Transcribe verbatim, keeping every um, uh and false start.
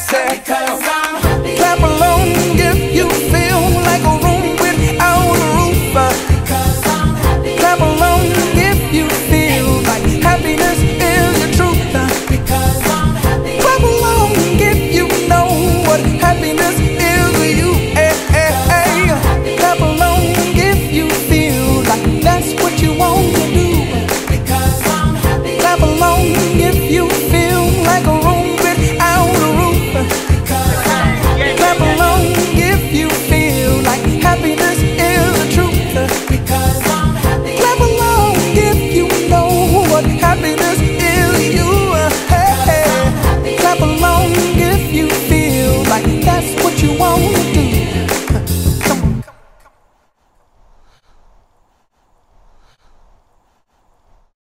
say, because I'm happy. clap along if you feel like a room without a roof. Because I'm happy. Clap along if you feel like happiness is the truth. Because I'm happy. Clap along if you know what happiness is to you. Eh, eh, eh. Clap along if you feel like that's what you want to do. Because I'm happy. Clap along if you feel like a room without a roof. Because I'm happy. Clap along if you feel like happiness is the truth. Because I'm happy. Clap along if you know what happiness